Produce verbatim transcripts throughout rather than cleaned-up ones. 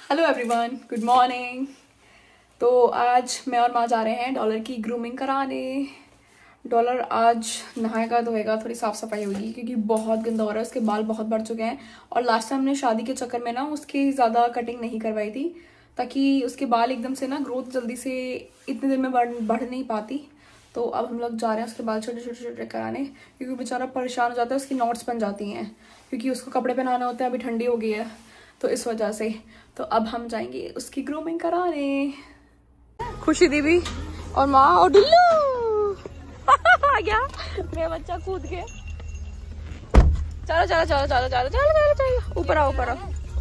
Hello everyone, good morning. तो आज मैं और माँ जा रहे हैं डॉलर की ग्रूमिंग कराने। डॉलर आज नहाएगा धोएगा, थोड़ी साफ सफाई होगी क्योंकि बहुत गंदा हो रहा है, उसके बाल बहुत बढ़ चुके हैं। और लास्ट टाइम हमने शादी के चक्कर में ना उसकी ज़्यादा कटिंग नहीं करवाई थी ताकि उसके बाल एकदम से ना ग्रोथ जल्दी से इतने दिन में बढ़ बढ़ नहीं पाती। तो अब हम लोग जा रहे हैं उसके बाल छोटे छोटे छोटे कराने क्योंकि बेचारा परेशान हो जाता है, उसकी नॉट्स बन जाती हैं क्योंकि उसको कपड़े पहनाने होते हैं। अभी ठंडी हो गई है तो इस वजह से। तो अब हम जाएंगे उसकी ग्रूमिंग कराने। खुशी दीदी और माँ और डुल्लू आ गया मेरा बच्चा कूद के। चलो चलो चलो चलो चलो चलो चलो चलो ऊपर आओ ऊपर आओ।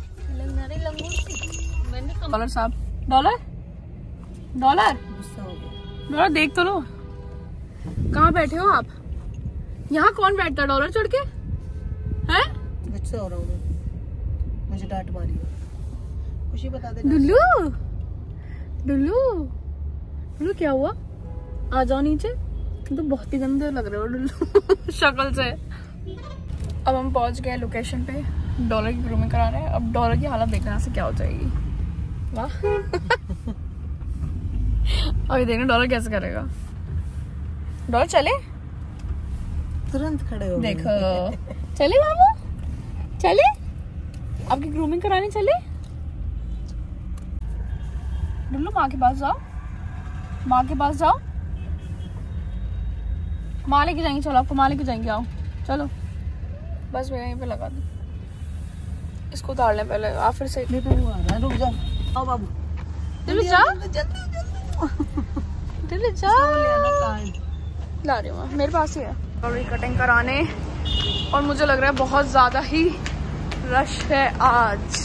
डॉलर साहब, डॉलर डॉलर डॉलर देख तो लो, कहाँ बैठे हो आप? यहाँ कौन बैठता है डॉलर चढ़ के? हैं? गुस्सा हो रहा हूँ, मुझे डांट मारी है। खुशी बता दे। डुल्लू डुल्लू डुल्लू क्या हुआ? आ जाओ नीचे, तुम तो बहुत ही गंदे लग रहे हो डुल्लू शक्ल से। अब हम पहुंच गए लोकेशन पे डॉलर की ग्रूमिंग करा रहे हैं। अब डॉलर की हालत देखने से क्या हो जाएगी। वाह अभी देखना डॉलर कैसे करेगा। डॉलर चले, तुरंत खड़े हो देखो चले बाबू चले, आपकी ग्रूमिंग कराने चले। डुल्लू माँ के पास जाओ, माँ के पास जाओ, माँ लेके जाएंगे। चलो आपको माँ लेके जाएंगे, आओ चलो। बस मैं यहीं पे लगा दूँ, इसको उतार लें पहले। आप फिर से रुक जाओ। आओ बाबू, डुल्लू जा डुल्लू जा, ला रही हूँ मेरे पास ही है। और कटिंग कराने, और मुझे लग रहा है बहुत ज्यादा ही रश है आज।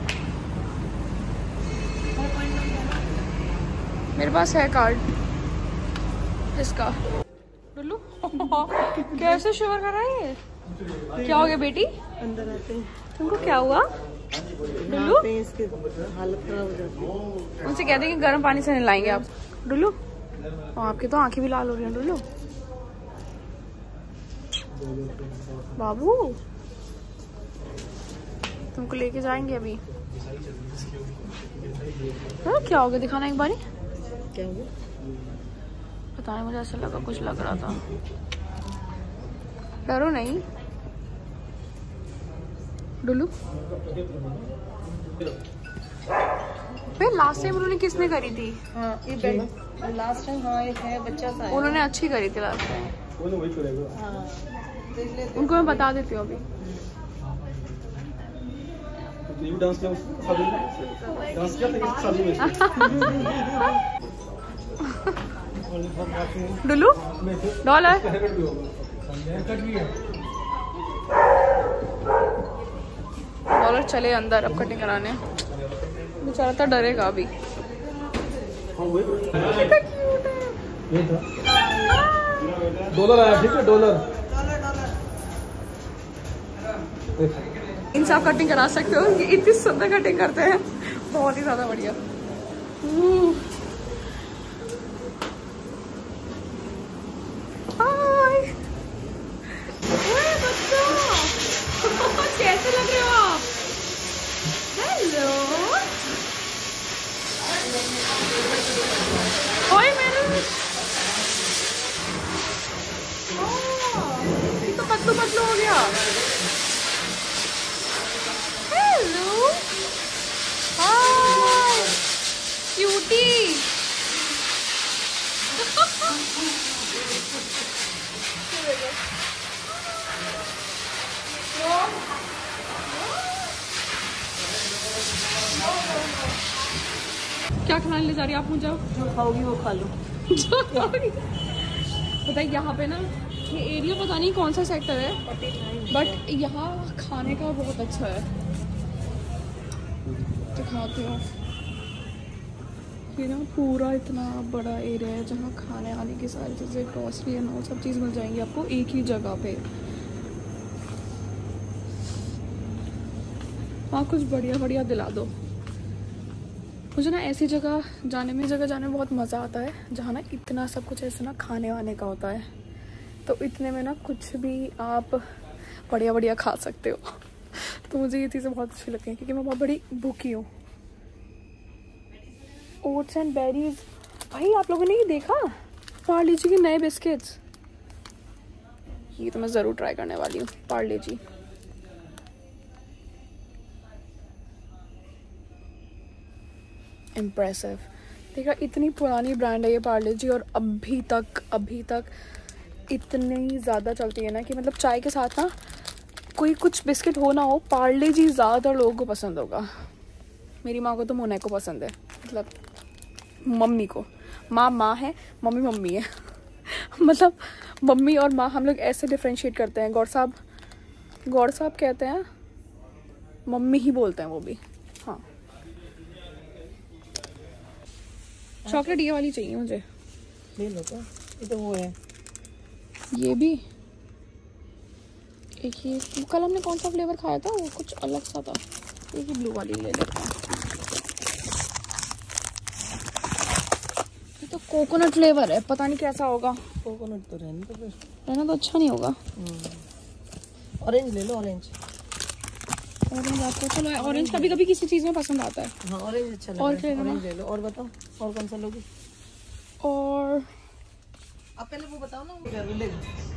मेरे पास है कार्ड इसका। डुल्लू कैसे शिवर कर रहा है ये? क्या हो गया बेटी? अंदर आते हैं। तुमको क्या हुआ डुल्लू? हालत खराब हो जाती है। उनसे कहते हैं कि गर्म पानी से नहलाएंगे आप। डुल्लू आपकी तो आंखें भी लाल हो रही हैं डुल्लू। बाबू तुमको लेके जाएंगे अभी। हाँ, क्या हो गया दिखाना एक बारी। क्या हो गया? पता नहीं, मुझे ऐसा लगा कुछ लग रहा था। डरो नहीं डुल्लू। फिर लास्ट टाइम उन्होंने किसने करी थी? हाँ ये लास्ट टाइम। हाँ एक है बच्चा सा, उन्होंने अच्छी करी थी लास्ट टाइम। हाँ उनको मैं बता देती हूँ अभी। डांस किया डांस किया था शादी में। डुल्लू डॉलर डॉलर चले अंदर अब कटिंग कराने। बेचारा तो डरेगा अभी। डॉलर आया, ठीक है डॉलर। इनसे आप कटिंग करा सकते हो, ये इतनी सुंदर कटिंग करते हैं, बहुत ही ज्यादा बढ़िया। हाय बच्चा कैसे लग रहे हो आप? हेलो ओए मेरे ये तो पतलू पतलू हो गया। हेलो हाय क्यूटी क्या खाने ले जा रही है आप? मुझे जो खाओगी वो खा लो। पता है यहाँ पे ना, ये एरिया पता नहीं कौन सा सेक्टर है, बट यहाँ खाने का बहुत अच्छा है। तो खाते हो ये ना, पूरा इतना बड़ा एरिया है जहाँ खाने आने की सारी चीज़ें, ग्रॉसरी एंड ऑल सब चीज़ मिल जाएंगी आपको एक ही जगह पे। वहाँ कुछ बढ़िया बढ़िया दिला दो। मुझे ना ऐसी जगह जाने में जगह जाने में बहुत मज़ा आता है जहाँ ना इतना सब कुछ ऐसे ना खाने वाने का होता है। तो इतने में ना कुछ भी आप बढ़िया बढ़िया खा सकते हो। तो मुझे ये चीज़ें बहुत अच्छी लगती हैं क्योंकि मैं बहुत बड़ी भूखी हूँ। Oats and berries. भाई आप लोगों ने ये देखा पार्ले जी के नए बिस्किट्स? ये तो मैं ज़रूर ट्राई करने वाली हूँ, पार्ले जी। इम्प्रेसिव। देखा, इतनी पुरानी ब्रांड है ये पार्ले जी, और अभी तक अभी तक इतनी ज़्यादा चलती है ना कि मतलब चाय के साथ ना कोई कुछ बिस्किट हो ना हो, पार्ले जी ज़्यादातर लोगों को पसंद होगा। मेरी माँ को तो मोनाको पसंद है, मतलब मम्मी को। माँ माँ है, मम्मी मम्मी है। मतलब मम्मी और माँ हम लोग ऐसे डिफ्रेंशिएट करते हैं। गौर साहब गौर साहब कहते हैं, मम्मी ही बोलते हैं वो भी। हाँ, चॉकलेट ये वाली चाहिए मुझे। ले लो। तो ये तो वो है, ये भी एक ही। कल हमने कौन सा फ्लेवर खाया था, वो कुछ अलग सा था। एक ही ब्लू वाली ले लेते हैं। ये तो कोकोनट फ्लेवर है, पता नहीं कैसा होगा। कोकोनट तो रहने तो फिर रहना तो अच्छा नहीं होगा। ऑरेंज ले लो, ऑरेंज। ऑरेंज आपको चलो, ऑरेंज कभी कभी किसी चीज़ में पसंद आता है। हाँ, ऑरेंज अच्छा लग और रहा क्या है। लेना? ऑरेंज ले लो। और बताओ, और कौन सा लोगी? और आप पहले वो बताओ ना, वो क्या ले।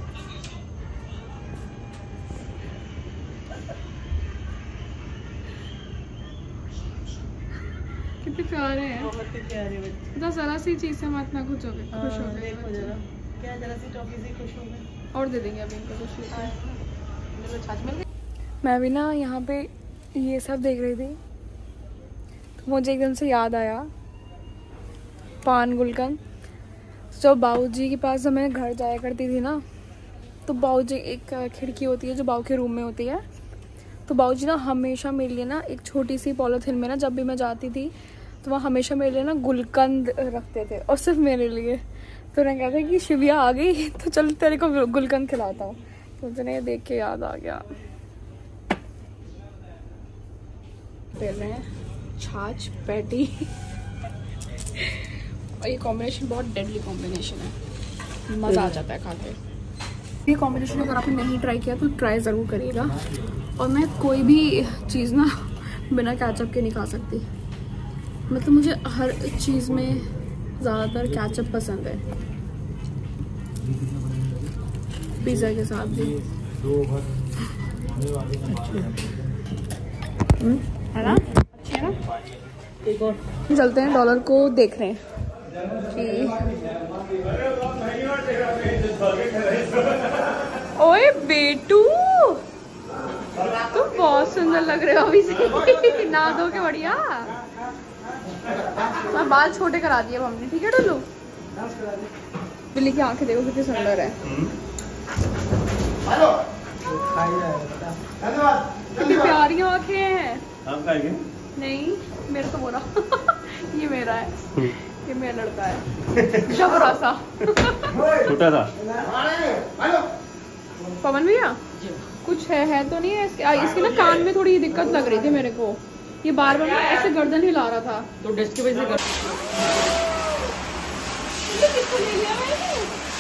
कितने प्यारे हैं, बहुत ही प्यारे बच्चे। मतलब जरा सी चीज़ से हम इतना खुश हो गए खुश हो गए देखो जरा, क्या जरा सी टॉफी से खुश हो गए। और दे देंगे अभी इनको कुछ। चलो, छाछ मिल गई। मैं भी ना यहाँ पे ये सब देख रही थी तो मुझे एकदम से याद आया पान गुलकंद। जब बाबूजी के पास जब मैं घर जाया करती थी ना, तो बाबूजी, एक खिड़की होती है जो बाबू के रूम में होती है, तो बाबूजी ना हमेशा मेरे लिए ना एक छोटी सी पॉलीथिन में ना, जब भी मैं जाती थी तो वहाँ हमेशा मेरे लिए ना गुलकंद रखते थे, और सिर्फ मेरे लिए। तो मैं कहते कि शिविया आ गई तो चल तेरे को गुलकंद खिलाता हूँ। तो मुझे ये देख के याद आ गया। पहन रहे हैं छाछ पैटी और ये कॉम्बिनेशन बहुत डेडली कॉम्बिनेशन है, मज़ा आ जाता है खा के। ये कॉम्बिनेशन अगर आपने नहीं ट्राई किया तो ट्राई ज़रूर करिएगा। और मैं कोई भी चीज़ ना बिना केचप के नहीं खा सकती, मतलब मुझे हर चीज़ में ज़्यादातर केचप पसंद है, पिज़्ज़ा के साथ भी। है ना, अच्छी है ना। एक और चलते हैं डॉलर को देख रहे हैं कि ओए बेटू, तुम बहुत सुंदर लग रहे हो अभी से। ना धो के बढ़िया। मैं बाल छोटे करा दिए हमने, ठीक है डुल्लू? बिल्ली की आंखें देखो कितनी सुंदर है, कितनी प्यारी आंखें हैं। आप खाएंगे? नहीं, मेरा तो बोला ये मेरा है, ये मेरा लड़का है जबरा सा छोटा था। पवन भैया कुछ है है तो नहीं है इसके, आ, इसके ना कान में थोड़ी दिक्कत लग रही थी मेरे को। ये बार बार ना ऐसे गर्दन हिला रहा था, तो डेस्क की वजह से कर। किसको ले लिया मैंने?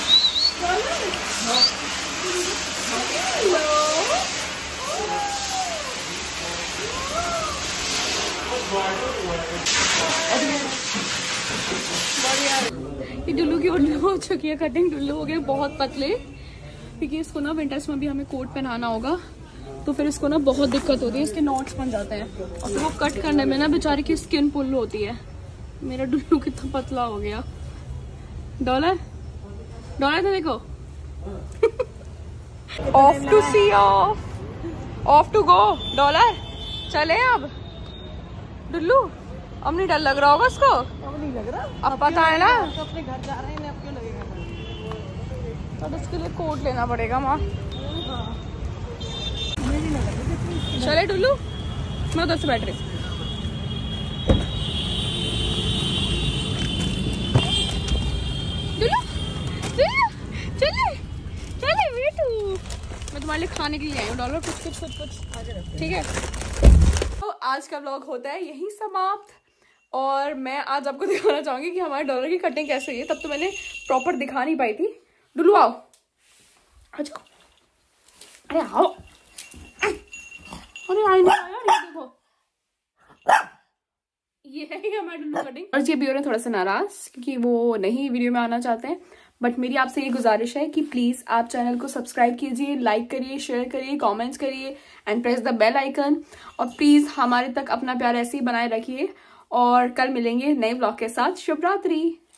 ये डुल्लू की ओर हो चुकी है कटिंग। डुल्लू हो गए बहुत पतले, क्योंकि इसको ना विंटर्स में भी हमें कोट पहनाना होगा, तो फिर इसको ना बहुत दिक्कत होती है, इसके नॉट्स बन जाते हैं और फिर वो कट करने में ना बेचारी की स्किन पुल होती है। मेरा डुल्लू कितना पतला हो गया। डॉलर डॉलर तो देखो off to see off off to go. Dollar चले अब। डुल्लू अब नहीं डर लग रहा होगा उसको? अब नहीं लग रहा, अब पता है ना, तो अपने घर जा रहे हैं, अब क्यों लगेगा? अब इसके लिए कोट लेना पड़ेगा माँ। चले डुल्लू, मैं उधर से बैठ रही। डुल्लू डुल्लू चले चले बेटू, मैं तुम्हारे लिए खाने के लिए आई हूँ। डॉलर कुछ कुछ कुछ कुछ ठीक है। तो आज का व्लॉग होता है यहीं समाप्त, और मैं आज आपको दिखाना चाहूंगी कि हमारे डॉलर की कटिंग कैसे हुई है। तब तो मैंने प्रॉपर दिखा नहीं पाई थी। डुल्लू आओ, आ जाओ, अरे आओ, अरे आई नहीं यार, ये देखो, ये है हमारा डुल्लू कटिंग। और जी अभी हो रहे हैं थोड़ा सा नाराज क्योंकि वो नहीं वीडियो में आना चाहते हैं, बट मेरी आपसे ये गुजारिश है कि प्लीज आप चैनल को सब्सक्राइब कीजिए, लाइक करिए, शेयर करिए, कमेंट्स करिए and press the bell icon. और प्लीज हमारे तक अपना प्यार ऐसे ही बनाए रखिए और कल मिलेंगे नए ब्लॉग के साथ। शुभ रात्रि।